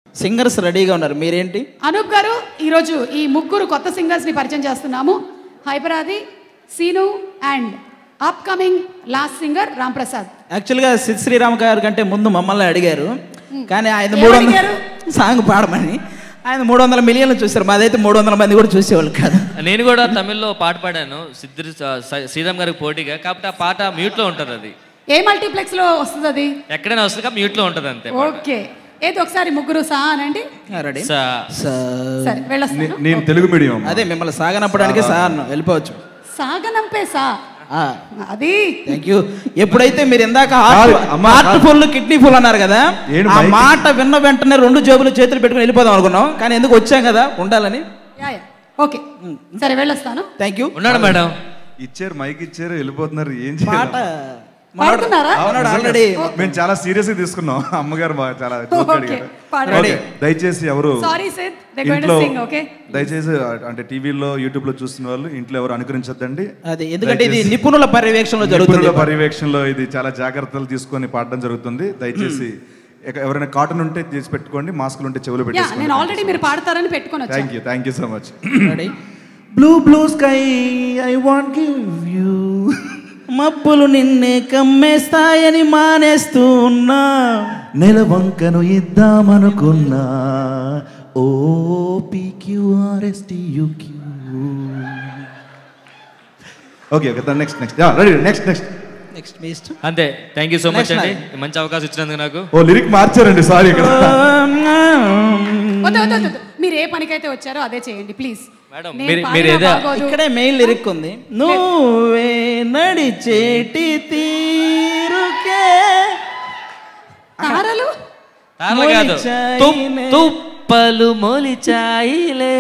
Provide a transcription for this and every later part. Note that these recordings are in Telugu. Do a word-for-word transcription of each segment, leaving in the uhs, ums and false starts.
సింగర్స్ రెడీగా ఉన్నారు, మీరేంటి? అనూప్ గారు, ఈరోజు ఈ ముగ్గురు కొత్త సింగర్స్ని పరిచయం చేస్తున్నాము. హైపరాది, Seenu and upcoming last singer Ram Prasad. యాక్చువల్గా సిద్ శ్రీరామ్ గారి కంటే ముందు మమ్మల్ని అడిగారు, కానీ ఆయన మూడు వందల సాంగ్ పాడమని. ఆయన మూడు వందల మిలియన్లు చూసారు, మాదైతే మూడు వందల మంది కూడా చూసేవాళ్ళు కాదు. నేను కూడా తమిళ్లో పాట పాడాను సిద్ధి శ్రీరామ్ గారికి పోటీగా, కాకపోతే ఆ పాట మ్యూట్లో ఉంటుంది. అది ఏ మల్టీప్లెక్స్ లో వస్తుంది? అది ఎక్కడైనా వస్తుంది, మ్యూట్లో ఉంటుంది అంతే. ఓకే, ఏదో ఒకసారి ముగ్గురు సా అనండి. రెడీ? సరే వెళ్ళొస్తాను. నేను తెలుగు మీడియం. అదే మిమ్మల్ని సాగనప్పడానికి సార్ వెళ్ళిపోవచ్చు. సాగనంపే సా అది. Thank you. ఎప్పుడైతే మీరు ఇందాక హార్ట్ ఫుల్ కిడ్నీ ఫుల్ అన్నారు కదా, ఆ మాట విన్న వెంటనే రెండు జేబులు చేతులు పెట్టుకుని వెళ్ళిపోదాం అనుకున్నాం, కానీ ఎందుకు వచ్చాం కదా ఉండాలని. ఓకే సరే వెళ్ళొస్తాను. Thank you. ఉన్నాడు మేడం, ఇచ్చారు మైక్ ఇచ్చారు, వెళ్ళిపోతున్నారు. ఏం పాట ఆల్రెడీ మేము చాలా సీరియస్ గా తీసుకున్నాం. అమ్మగారు చాలా దయచేసి ఎవరు ఇంట్లో దయచేసి అంటే టీవీలో యూట్యూబ్ లో చూస్తున్న వాళ్ళు ఇంట్లో ఎవరు అనుకరించొద్దండి. అది ఎందుకంటే ఇది నిపుణుల పర్యవేక్షణలో జరుగుతుంది. పర్యవేక్షణలో ఇది చాలా జాగ్రత్తలు తీసుకొని పాడడం జరుగుతుంది. దయచేసి ఎవరైనా కాటన్ ఉంటే తీసి పెట్టుకోండి, మాస్కులు ఉంటే చెవులు పెట్టుకోండి. నేను ఆల్రెడీ మీరు పాడతారని పెట్టుకోను. Thank you thank you so much. Blue blue sky I want give you, మబ్బులు నిన్నే కమ్మేస్తాయని మానేస్తూ ఉన్నా, నెలవంకను ఇద్దామనుకున్నా, ఓ పీక్యూఆర్ఎస్టీయూక్యూ. Okay okay next next ready next next next best అంతే. థ్యాంక్ యూ సో మచ్ అండి, మంచి అవకాశం ఇచ్చినందుకు నాకు. ఓ లిరిక్ మార్చారండి, సారీ. ఇక్కడ మీరు ఏ పనికైతే వచ్చారో అదే చేయండి ప్లీజ్. ఇక్కడే మెయిన్ లిరిక్ ఉంది. నువ్వే నడిచేటి తీరుకే తారలు తారలు కాదు, తుప్పలు మొలిచాయిలే.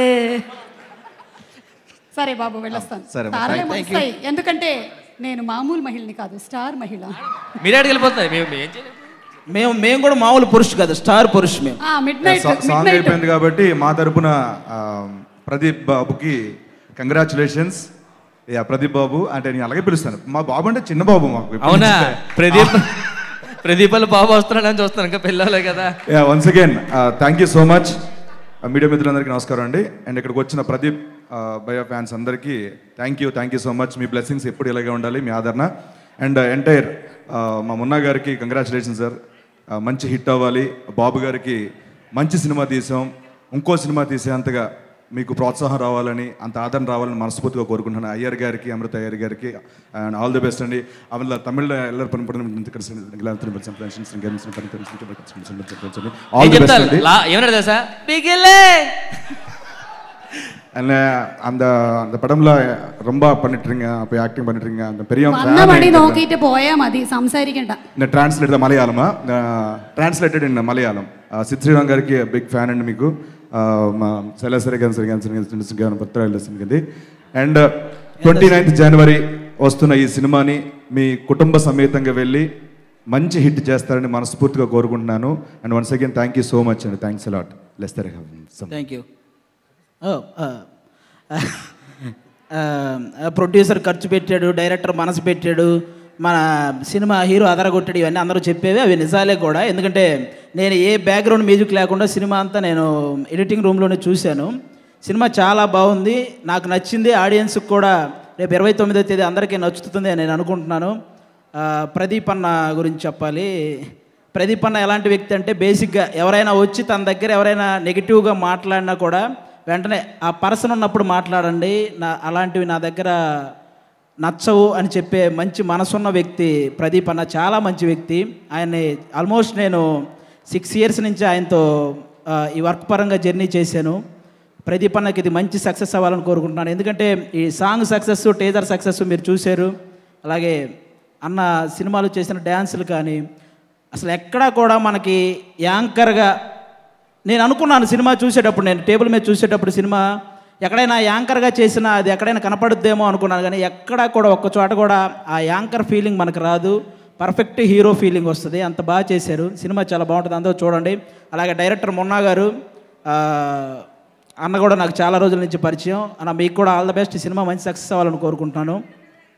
సరే బాబు వెళ్ళొస్తాను. తారలే మొలిస్తాయి, ఎందుకంటే నేను మామూలు మహిళని కాదు, స్టార్ మహిళ. మీరే వెళ్ళిపోతాయి. మేము మేము కూడా మామూలు పురుషు కాదు, స్టార్ పురుషు. మేము సాంగ్ అయిపోయింది కాబట్టి మా తరపున ప్రదీప్ బాబుకి కంగ్రాచులేషన్స్. యా ప్రదీప్ బాబు అంటే నేను అలాగే పిలుస్తాను, మా బాబు అంటే చిన్న బాబు మాకు. అవునా? ప్రదీప్ ప్రదీప్ బాబు వస్తున్నాడని చూస్తాను, ఇంకా పిల్లలే కదా. Yeah once again thank you so much. Media మిత్రులందరికీ నమస్కారం అండి. అండ్ ఇక్కడికి వచ్చిన ప్రదీప్ భయ ఫ్యాన్స్ అందరికీ thank you thank you so much. మీ బ్లెస్సింగ్స్ ఎప్పుడు ఇలాగే ఉండాలి, మీ ఆదరణ. అండ్ ఎంటైర్ మా మున్నా గారికి కంగ్రాచులేషన్ సార్, మంచి హిట్ అవ్వాలి. బాబు గారికి మంచి సినిమా తీసాం, ఇంకో సినిమా తీసేంతగా మీకు ప్రోత్సాహం రావాలని, అంత ఆదరణ రావాలని మనస్ఫూర్తిగా కోరుకుంటున్నాను. అయ్యర్ గారికి, అమృత అయ్యర్ గారికి అండ్ ఆల్ ది బెస్ట్ అండి. అమల తమిళ ఎల్లరు పనిపడిన அந்த அந்த படம்ல ரொம்ப பண்ணிட்டுருங்க, அப்போ ஆக்டிங் பண்ணிட்டுருங்க. அந்த பெரிய വന്നപടി നോക്കിയിട്ട് പോയാ മതി, സംസാരിക്കണ്ട. నేను translate the Malayalam, translated in Malayalam. Sid Sriram గారికి బిగ్ ఫ్యాన్ అండి మీకు. సెలసరి గారు సరిగా జరిగింది. అండ్ ట్వంటీ నైన్త్ జనవరి వస్తున్న ఈ సినిమాని మీ కుటుంబ సమేతంగా వెళ్ళి మంచి హిట్ చేస్తారని మనస్ఫూర్తిగా కోరుకుంటున్నాను. And once again thank you so much అండి. Thanks a lot. లెస్తర్ థ్యాంక్ యూ. ప్రొడ్యూసర్ ఖర్చు పెట్టాడు, డైరెక్టర్ మనసు పెట్టాడు, మన సినిమా హీరో అదరగొట్టాడు, ఇవన్నీ అందరూ చెప్పేవి, అవి నిజాలే కూడా. ఎందుకంటే నేను ఏ బ్యాక్గ్రౌండ్ మ్యూజిక్ లేకుండా సినిమా అంతా నేను ఎడిటింగ్ రూమ్లోనే చూశాను. సినిమా చాలా బాగుంది, నాకు నచ్చింది. ఆడియన్స్కి కూడా రేపు ఇరవై తొమ్మిదో తేదీ అందరికీ నచ్చుతుంది అని నేను అనుకుంటున్నాను. ప్రదీప్ అన్న గురించి చెప్పాలి. ప్రదీప్ అన్న ఎలాంటి వ్యక్తి అంటే, బేసిక్గా ఎవరైనా వచ్చి తన దగ్గర ఎవరైనా నెగిటివ్గా మాట్లాడినా కూడా వెంటనే ఆ పర్సన్ ఉన్నప్పుడు మాట్లాడండి, నా అలాంటివి నా దగ్గర నచ్చవు అని చెప్పే మంచి మనసున్న వ్యక్తి ప్రదీప్ అన్న. చాలా మంచి వ్యక్తి. ఆయన్ని ఆల్మోస్ట్ నేను సిక్స్ ఇయర్స్ నుంచి ఆయనతో ఈ వర్క్ పరంగా జర్నీ చేశాను. ప్రదీప్ అన్నకి ఇది మంచి సక్సెస్ అవ్వాలని కోరుకుంటున్నాను. ఎందుకంటే ఈ సాంగ్ సక్సెస్, టేజర్ సక్సెస్ మీరు చూశారు. అలాగే అన్న సినిమాలు చేసిన డ్యాన్సులు కానీ అసలు ఎక్కడా కూడా మనకి యాంకర్గా నేను అనుకున్నాను సినిమా చూసేటప్పుడు, నేను టేబుల్ మీద చూసేటప్పుడు సినిమా ఎక్కడైనా యాంకర్గా చేసినా అది ఎక్కడైనా కనపడుద్దేమో అనుకున్నాను, కానీ ఎక్కడా కూడా ఒక్క చోట కూడా ఆ యాంకర్ ఫీలింగ్ మనకు రాదు. పర్ఫెక్ట్ హీరో ఫీలింగ్ వస్తుంది. అంత బాగా చేశారు. సినిమా చాలా బాగుంటుంది, అందరూ చూడండి. అలాగే డైరెక్టర్ మున్నా గారు అన్న కూడా నాకు చాలా రోజుల నుంచి పరిచయం. అన్న మీకు కూడా ఆల్ ద బెస్ట్. ఈ సినిమా మంచి సక్సెస్ అవ్వాలని కోరుకుంటున్నాను.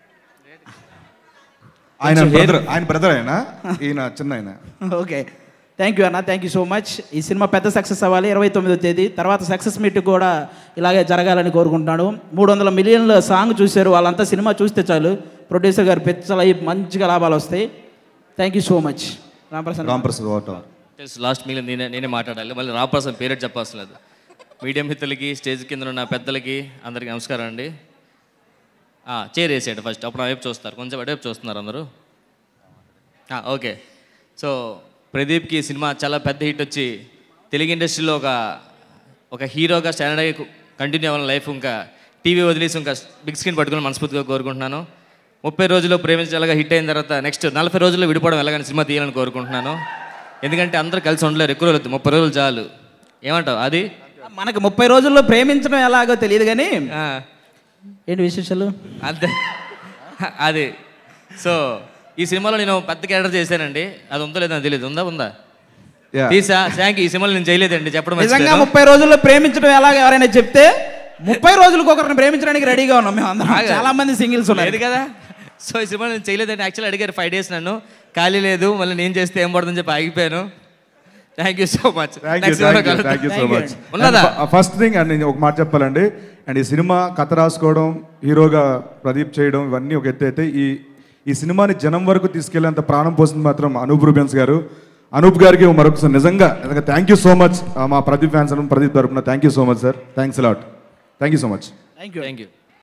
ఆయన బ్రదర్ ఆయన బ్రదర్ అయినా ఈయన చిన్న ఆయన. ఓకే థ్యాంక్ యూ అన్న, థ్యాంక్ యూ సో మచ్. ఈ సినిమా పెద్ద సక్సెస్ అవ్వాలి ఇరవై తొమ్మిదో తేదీ తర్వాత సక్సెస్ మీట్ కూడా ఇలాగే జరగాలని కోరుకుంటున్నాను. మూడు వందల మిలియన్ల సాంగ్ చూశారు, వాళ్ళంతా సినిమా చూస్తే చాలు ప్రొడ్యూసర్ గారు పెచ్చలు అయ్యి మంచిగా లాభాలు వస్తాయి. Thank you so much. Ramprasad Ramprasad వాట తెలుసు, లాస్ట్ మీలో నేనే నేనే మాట్లాడాలి, మళ్ళీ రాంప్రసాద్ పేరెట్ చెప్పాల్సిన లేదు. మీడియా మిత్రులకి, స్టేజ్ కింద ఉన్న పెద్దలకి అందరికీ నమస్కారం అండి. చైర్ వేసేయండి ఫస్ట్, అప్పుడు వైపు చూస్తారు, కొంచెం వైపు చూస్తున్నారు అందరూ. ఓకే. సో ప్రదీప్కి సినిమా చాలా పెద్ద హిట్ వచ్చి తెలుగు ఇండస్ట్రీలో ఒక ఒక హీరోగా స్టాండర్డ్ అయ్యి కంటిన్యూ అవ్వాలని లైఫ్, ఇంకా టీవీ వదిలేసి ఇంకా బిగ్ స్క్రీన్ పట్టుకుని మనస్ఫూర్తిగా కోరుకుంటున్నాను. ముప్పై రోజుల్లో ప్రేమించాలిగా హిట్ అయిన తర్వాత నెక్స్ట్ నలభై రోజుల్లో విడిపోవడం ఎలాగని సినిమా తీయాలని కోరుకుంటున్నాను. ఎందుకంటే అందరూ కలిసి ఉండలేరు, ఎక్కువ రోజులు, ముప్పై రోజులు చాలు. ఏమంటావు? అది మనకు ముప్పై రోజుల్లో ప్రేమించడం ఎలాగో తెలియదు కానీ ఏంటి విశేషాలు అంతే. అది సో ఈ సినిమాలో నేను పెద్ద క్యారెక్టర్ చేశానండి, అది ఉందో లేదో తెలియదు. ఉందా ఉందా తీసా థ్యాంక్ యూ. ఈ సినిమాలో నేను చేయలేదండి చెప్పడం. నిజంగా ముప్పై రోజుల్లో ప్రేమించడం ఎలాగ ఎవరైనా చెప్తే ముప్పై రోజులకు ఒకరిని ప్రేమించడానికి రెడీగా ఉన్నాం మేము అందరం. చాలా మంది సింగిల్స్ ఉన్నారు కదా. సో ఈ సినిమా నేను చేయలేదండి. యాక్చువల్లీ అడిగారు ఫైవ్ డేస్ నన్ను, ఖాళీ లేదు, మళ్ళీ నేను చేస్తే ఏం పడుతుందని చెప్పి ఆగిపోయాను. Thank you so much. Thank you so much. First thing and నేను ఒక మాట చెప్పాలండి, అండ్ ఈ సినిమా కథ రాసుకోవడం, హీరోగా ప్రదీప్ చేయడం, ఇవన్నీ ఒక ఎత్తు అయితే ఈ ఈ సినిమాని జనం వరకు తీసుకెళ్లేంత ప్రాణం పోసింది మాత్రం అనూప్ రూబెన్స్ గారు. అనూప్ గారికి మరొకసారి నిజంగా నిజంగా థ్యాంక్ యూ సో మచ్. మా ప్రదీప్ ఫ్యాన్స్ ప్రదీప్ తరపున thank you so much sir. Thanks a lot. Thank you so much. Thank you thank you